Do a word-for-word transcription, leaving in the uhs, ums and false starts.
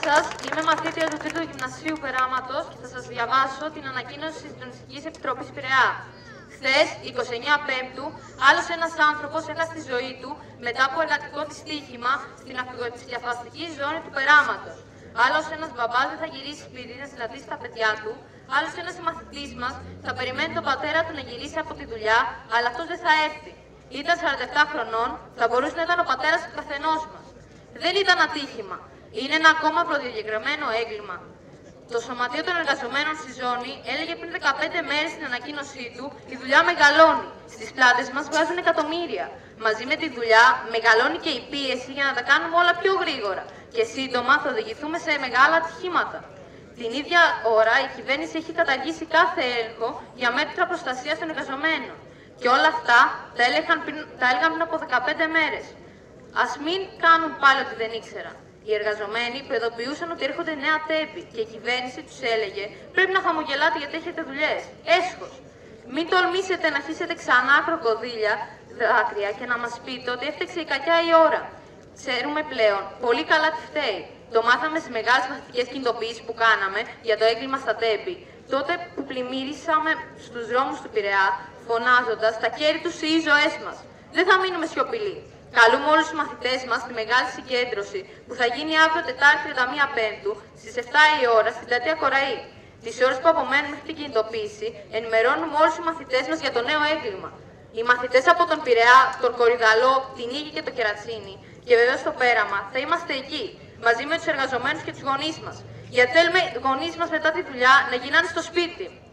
σας, είμαι μαθήτρια του τρίτου Γυμνασίου Περάματος και θα σας διαβάσω την ανακοίνωση της Συντονιστικής Επιτροπής Πειραιά. Χθες, εικοστή ενάτη Πέμπτου, άλλος ένας άνθρωπος έχασε τη ζωή του μετά από εργατικό δυστύχημα στην αυτοδιαφαστική ζώνη του Περάματος. Άλλος ένας μπαμπάς δεν θα γυρίσει σπίτι να συναντήσει τα παιδιά του. Άλλος ένας μαθητής μας θα περιμένει τον πατέρα του να γυρίσει από τη δουλειά, αλλά αυτός δεν θα έρθει. Ήταν σαράντα επτά χρονών, θα μπορούσε να ήταν ο πατέρας του καθενός μας. Δεν ήταν ατύχημα. Είναι ένα ακόμα προδιαγεγραμμένο έγκλημα. Το Σωματείο των Εργαζομένων στη Ζώνη έλεγε πριν δεκαπέντε μέρες στην ανακοίνωσή του: η δουλειά μεγαλώνει. Στις πλάτες μας βγάζουν εκατομμύρια. Μαζί με τη δουλειά μεγαλώνει και η πίεση για να τα κάνουμε όλα πιο γρήγορα. Και σύντομα θα οδηγηθούμε σε μεγάλα ατυχήματα. Την ίδια ώρα η κυβέρνηση έχει καταργήσει κάθε έλεγχο για μέτρα προστασίας των εργαζομένων. Και όλα αυτά τα έλεγαν πριν, τα έλεγαν πριν από δεκαπέντε μέρες. Ας μην κάνουν πάλι ότι δεν ήξεραν. Οι εργαζομένοι προειδοποιούσαν ότι έρχονται νέα τέμπη και η κυβέρνηση τους έλεγε: πρέπει να χαμογελάτε γιατί έχετε δουλειές. Έσχος. Μην τολμήσετε να χύσετε ξανά κροκοδίλια δάκρυα και να μας πείτε ότι έφταξε η κακιά η ώρα. Ξέρουμε πλέον πολύ καλά τι φταίει. Το μάθαμε στις μεγάλες μαθητικές κινητοποιήσεις που κάναμε για το έγκλημα στα τέμπη. Τότε που πλημμύρισαμε στους δρόμους του Πειραιά, φωνάζοντας τα χέρια τους οι ζωές μας. Δεν θα μείνουμε σιωπηλοί. Καλούμε όλους τους μαθητές μας στη μεγάλη συγκέντρωση που θα γίνει αύριο Τετάρτη τριάντα μία Πέμπτου στις επτά η ώρα στην πλατεία Κοραή. Τις ώρες που απομένουν μέχρι την κινητοποίηση, ενημερώνουμε όλους τους μαθητές μας για το νέο έγκλημα. Οι μαθητές από τον Πειραιά, τον Κορυδαλό, την Ήγη και το Κερατσίνι και βεβαίως το Πέραμα θα είμαστε εκεί, μαζί με τους εργαζομένους και τους γονείς μας. Γιατί θέλουμε οι γονείς μας μετά τη δουλειά να γυρνάνε στο σπίτι.